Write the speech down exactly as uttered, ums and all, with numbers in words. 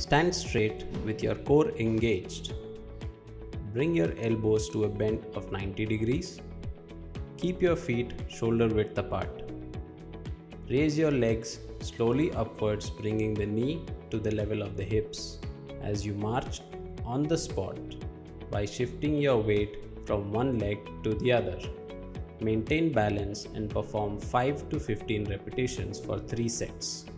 Stand straight with your core engaged. Bring your elbows to a bend of ninety degrees. Keep your feet shoulder width apart. Raise your legs slowly upwards, bringing the knee to the level of the hips as you march on the spot by shifting your weight from one leg to the other. Maintain balance and perform five to fifteen repetitions for three sets.